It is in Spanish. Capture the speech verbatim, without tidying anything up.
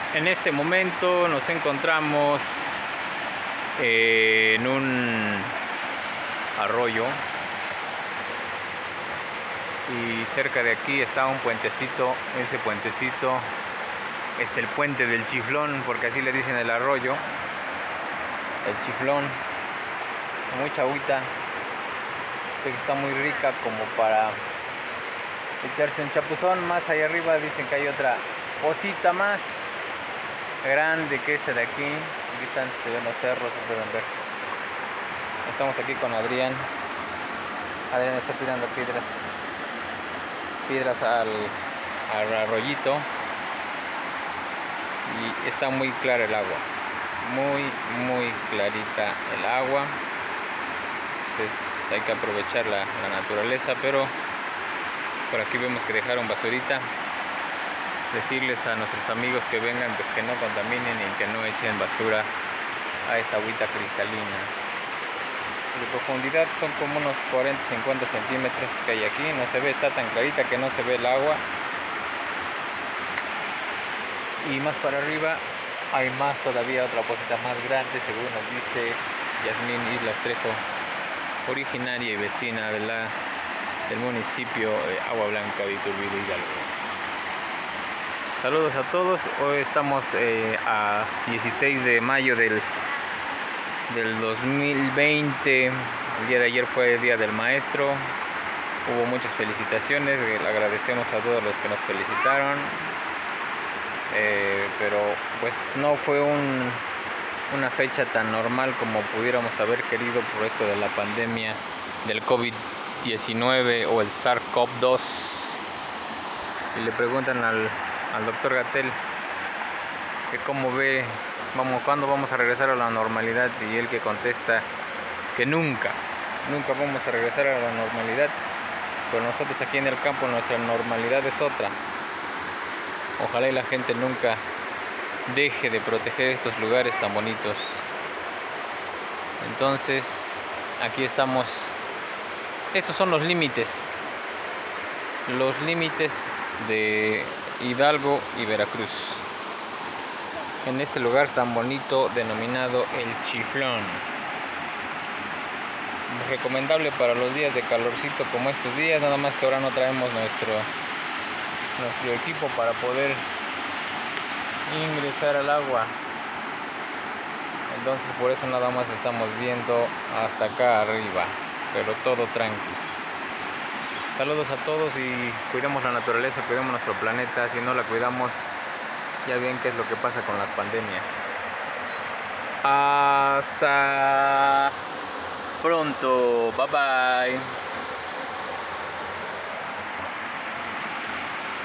En este momento nos encontramos eh, en un arroyo y cerca de aquí está un puentecito. Ese puentecito es el puente del Chiflón, porque así le dicen el arroyo, el Chiflón. Mucha agüita, que está muy rica como para echarse un chapuzón. Más allá arriba dicen que hay otra posita más grande que esta de aquí. Aquí están, se ven los cerros, se pueden ver. Estamos aquí con Adrián. Adrián está tirando piedras piedras al, al arroyito y está muy clara el agua, muy muy clarita el agua. Entonces hay que aprovechar la, la naturaleza, pero por aquí vemos que dejaron basurita. Decirles a nuestros amigos que vengan pues que no contaminen y que no echen basura a esta agüita cristalina. De profundidad son como unos cuarenta a cincuenta centímetros que hay aquí. No se ve, está tan clarita que no se ve el agua. Y más para arriba hay más todavía, otra posita más grande, según nos dice Yasmín Islas Trejo, originaria y vecina de la, del municipio de Agua Blanca de Iturbide, Hidalgo. Saludos a todos. Hoy estamos eh, a dieciséis de mayo del, del dos mil veinte. El día de ayer fue el Día del Maestro. Hubo muchas felicitaciones. Le agradecemos a todos los que nos felicitaron. Eh, pero pues no fue un, una fecha tan normal como pudiéramos haber querido por esto de la pandemia del COVID diecinueve o el SARS-CoV dos. Y le preguntan al al doctor Gatell que cómo ve, vamos, cuándo vamos a regresar a la normalidad, y él que contesta que nunca, nunca vamos a regresar a la normalidad, pero nosotros aquí en el campo nuestra normalidad es otra. Ojalá y la gente nunca deje de proteger estos lugares tan bonitos. Entonces aquí estamos, esos son los límites, los límites de Hidalgo y Veracruz, en este lugar tan bonito denominado el Chiflón. Recomendable para los días de calorcito como estos días, nada más que ahora no traemos nuestro nuestro equipo para poder ingresar al agua, entonces por eso nada más estamos viendo hasta acá arriba, pero todo tranquis. Saludos a todos y cuidemos la naturaleza, cuidemos nuestro planeta. Si no la cuidamos, ya ven qué es lo que pasa con las pandemias. Hasta pronto, bye bye.